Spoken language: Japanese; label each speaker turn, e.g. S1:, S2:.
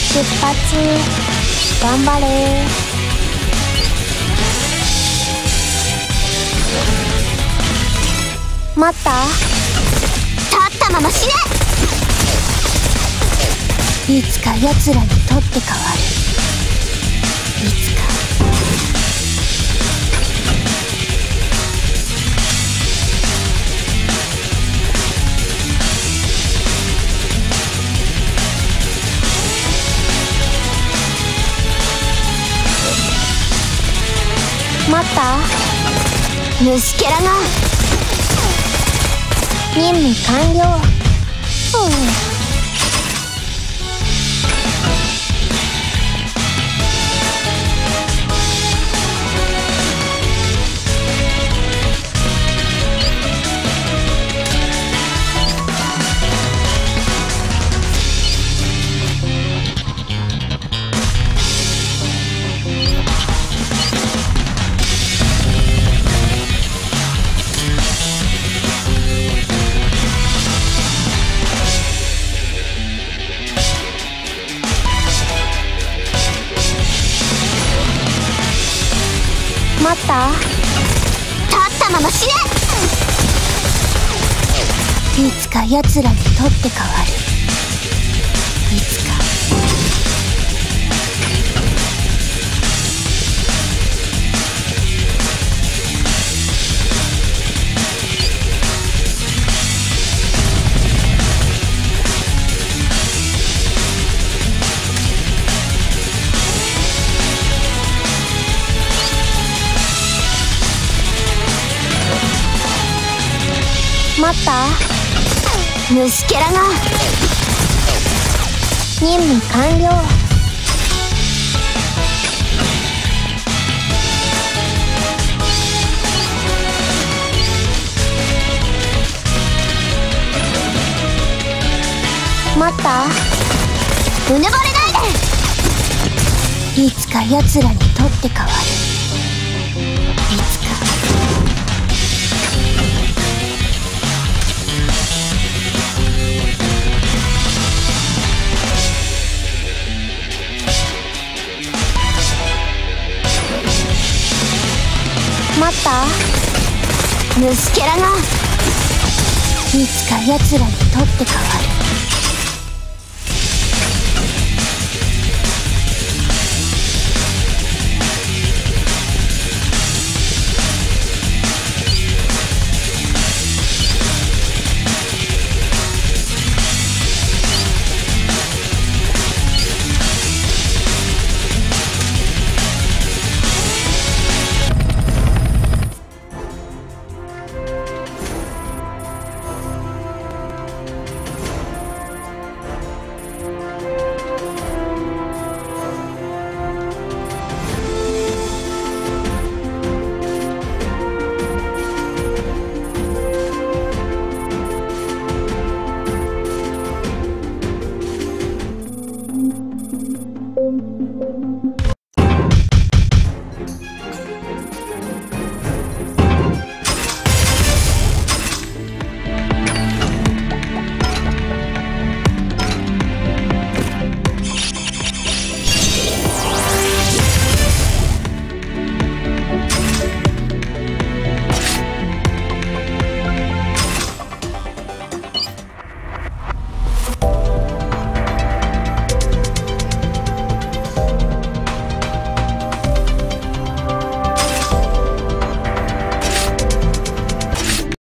S1: 出発。頑張れ。待った。立ったまま死ね。いつか奴らにとって変わる。いつか。待った。虫けらが。任務完了。待った。立ったまま死ね。いつか奴らにとって変わる。いつか。待った。虫けらが。任務完了。待った。うぬぼれないで。いつか奴らにとって変わる。いつか。待った。虫けらが。いつか奴らにとって変わる。